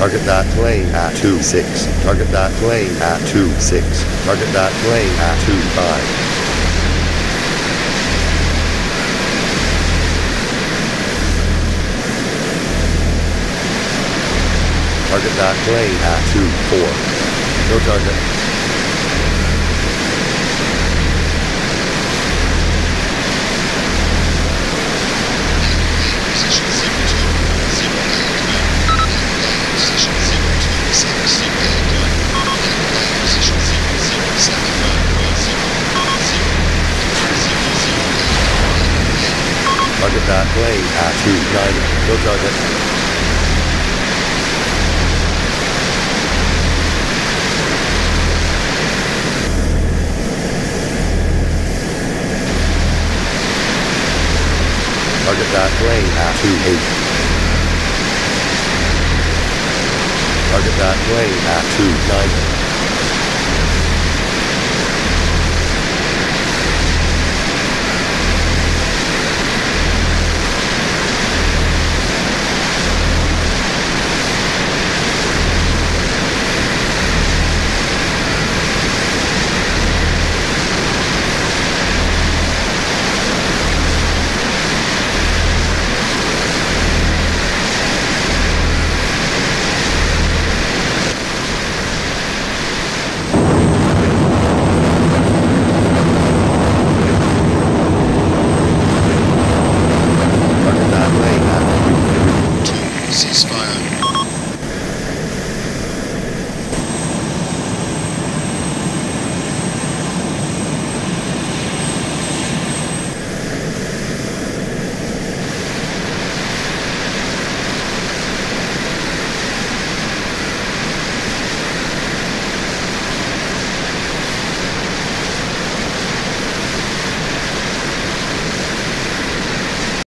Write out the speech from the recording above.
Target that plane at 26. Target that plane at 26. Target that plane at 25. Target that plane at 24. No target. Position 02. Position 02. Position 00. Target that plane at 29. No target. Target that plane at 28. Target that plane at 29.